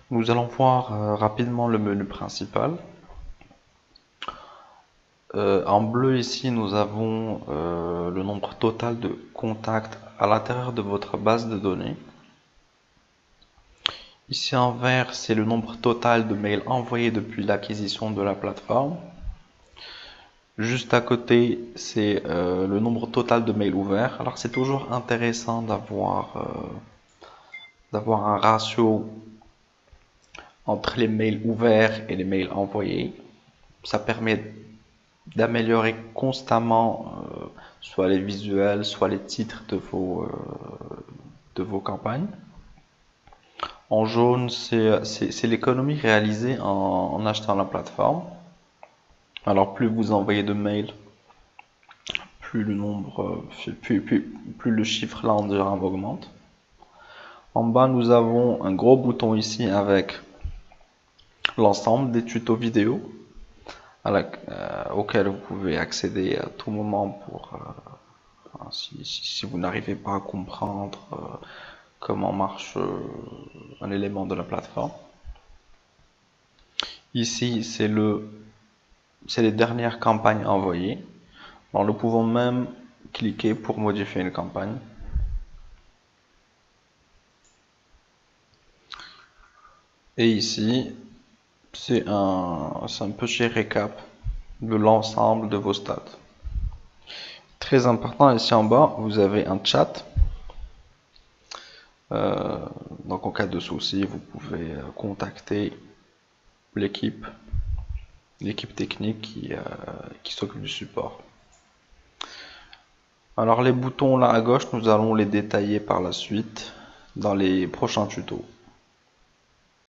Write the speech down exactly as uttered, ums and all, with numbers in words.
Nous allons voir euh, rapidement le menu principal. Euh, en bleu ici, nous avons euh, le nombre total de contacts à l'intérieur de votre base de données. Ici en vert, c'est le nombre total de mails envoyés depuis l'acquisition de la plateforme. Juste à côté, c'est euh, le nombre total de mails ouverts. Alors c'est toujours intéressant d'avoir euh, d'avoir un ratio entre les mails ouverts et les mails envoyés. Ça permet d'améliorer constamment euh, soit les visuels, soit les titres de vos, euh, de vos campagnes. En jaune, c'est l'économie réalisée en, en achetant la plateforme. Alors plus vous envoyez de mails, plus le nombre, plus, plus, plus le chiffre là en dirham augmente. En bas, nous avons un gros bouton ici avec l'ensemble des tutos vidéo à la, euh, auquel vous pouvez accéder à tout moment pour euh, si, si, si vous n'arrivez pas à comprendre euh, comment marche euh, un élément de la plateforme. Ici, c'est le c'est les dernières campagnes envoyées. Alors, nous pouvons même cliquer pour modifier une campagne. Et ici, c'est un, un petit récap de l'ensemble de vos stats. Très important, ici en bas, vous avez un chat. Euh, donc en cas de souci, vous pouvez contacter l'équipe, l'équipe technique qui, euh, qui s'occupe du support. Alors les boutons là à gauche, nous allons les détailler par la suite dans les prochains tutos.